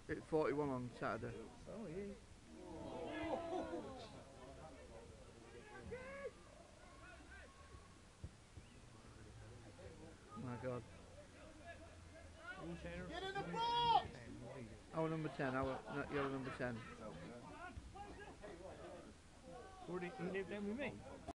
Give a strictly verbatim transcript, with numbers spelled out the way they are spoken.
hit forty-one on Saturday. Oh, yeah. My God. Get in the box! Our number ten, our, not your number ten. Where did he live down with me?